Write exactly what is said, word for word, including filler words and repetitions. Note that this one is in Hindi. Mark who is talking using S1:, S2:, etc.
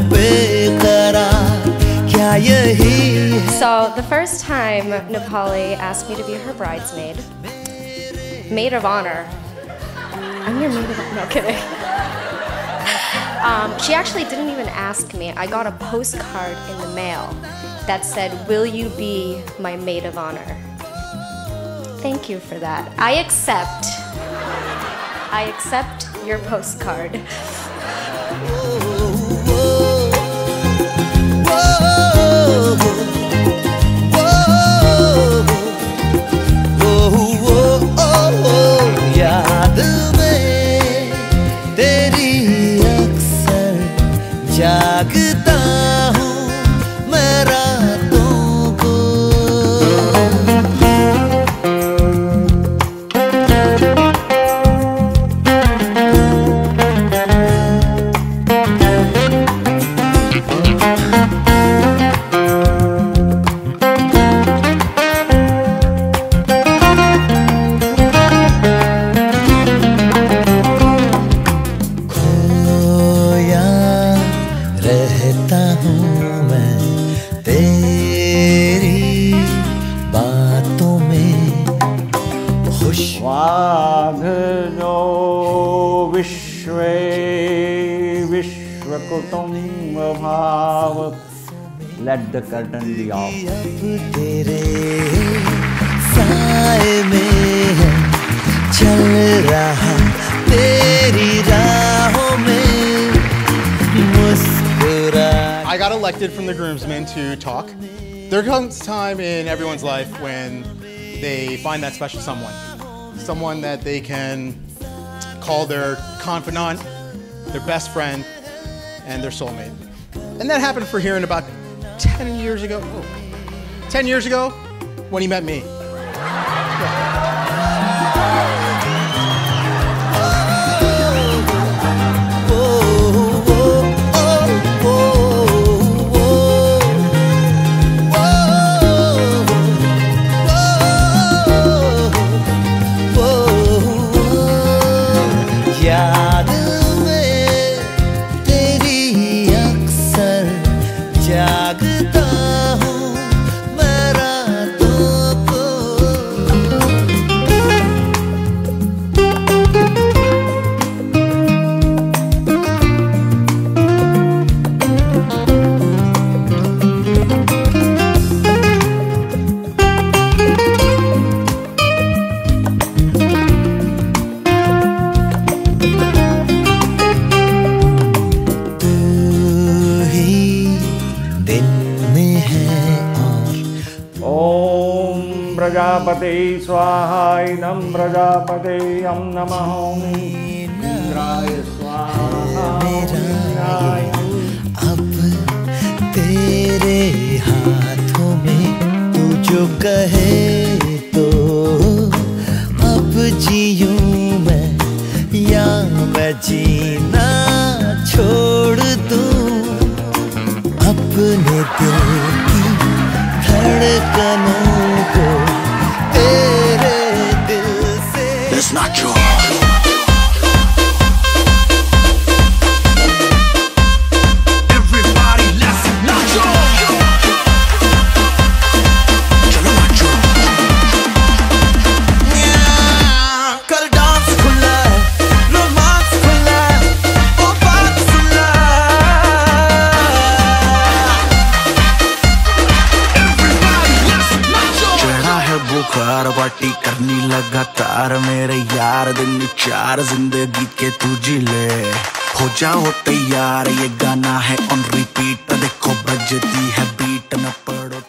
S1: So the first time Nipali asked me to be her bridesmaid, maid of honor. I'm your maid of honor. No kidding. Um, she actually didn't even ask me. I got a postcard in the mail that said, "Will you be my maid of honor?" Thank you for that. I accept. I accept your postcard.
S2: जागता हूँ मैं रातों को रहता हूँ मैं तेरी बातों में खुश।
S3: वाघनो विश्वे विश्वकुटुंब भाव। Let the curtain be off.
S2: अब तेरे साए में चल रहा तेरी राहों में।
S4: I got elected from the groomsmen to talk. There comes a time in everyone's life when they find that special someone. Someone that they can call their confidant, their best friend, and their soulmate. And that happened for Hiren about ten years ago. Oh, ten years ago when he met me. Yeah.
S2: याद में तेरी अक्सर जागता हूँ मैं रातों को।
S3: ओम प्रजापते स्वाहा इदं प्रजापते यं नमः। इंद्राय स्वाहा।
S2: अब तेरे हाथों में तू जो कहे तो अब जीऊं मैं या मैं जीना छोड़ दूं अपने दिल की धड़कनों को तेरे दिल से।
S5: It's not true. Everybody, let's not true. चलो not true.
S2: कल डांस खुला है, रोमांस खुला है, वो बात सुना।
S5: बुखार पार्टी करनी लगातार मेरे यार दिन चार जिंदगी के तू जी ले। हो जाओ तैयार ये गाना है ऑन रिपीट देखो बजती है बीट न पड़ो।